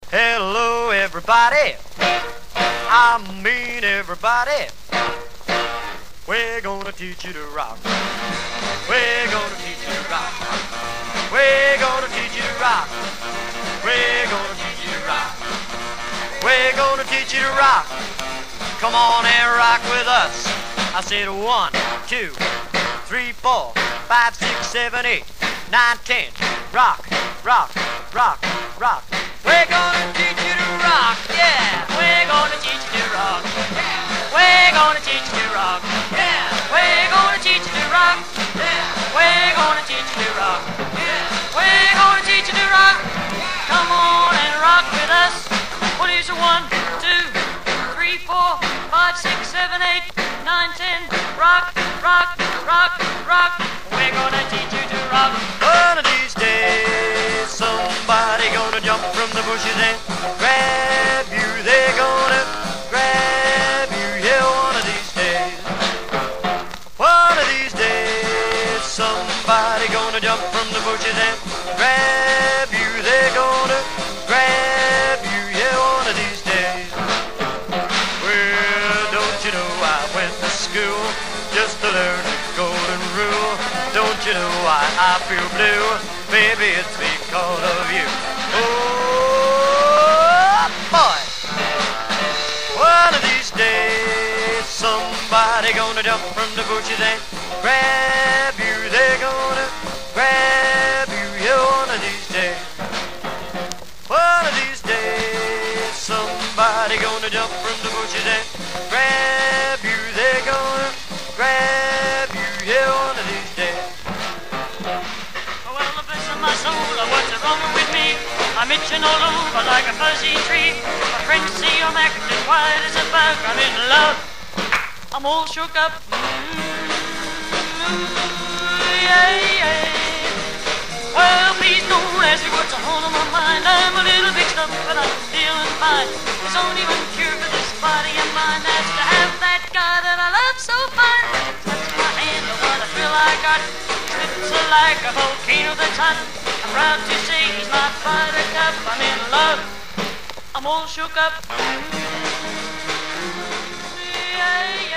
Hello, everybody. I mean everybody. We're gonna teach you to rock. We're gonna teach you to rock. We're gonna teach you to rock. We're gonna teach you to rock. We're gonna teach you to rock. Come on and rock with us. I said 1, 2, 3, 4, 5, 6, 7, 8, 9, 10. Rock, rock, rock, rock. We're gonna teach you to rock, yeah. We're gonna teach you to rock. We're gonna teach you to rock, yeah. We're gonna teach you to rock, yeah. We're gonna teach you to rock, yeah. We're gonna teach you to rock. Come on and rock with us. What is it? 1, 2, 3, 4, 5, 6, 7, 8, 9, 10. Rock, rock, rock, rock. We're gonna teach you to rock. One of these days, somebody gonna jump from the bushes and grab you. They're gonna grab you, yeah, one of these days. One of these days, somebody gonna jump from the bushes and grab you. They're gonna grab you, yeah, one of these days. Well, don't you know I went to school just to learn the golden rule? Don't you know why I feel blue? Maybe it's because of you. Oh, boy. One of these days, somebody gonna jump from the bushes and grab you. They're gonna grab you, yeah, one of these days. One of these days, somebody gonna jump from the bushes and grab you. They're gonna grab you, yeah, one of these days. Well, bless my soul, what's wrong with me? I'm itching all over like a fuzzy tree. My friends say I'm acting white as a bug. I'm in love, I'm all shook up. Yeah, yeah. Well, please don't ask me what's on my mind. I'm a little bit stuck, but I'm feeling fine. There's only one cure for this body of mine. That's to have that guy that I love so fine. Touch my hand, the one I feel I got. It's like a volcano that's hot. I'm proud to say he's my buttercup. I'm in love, I'm all shook up. Yeah,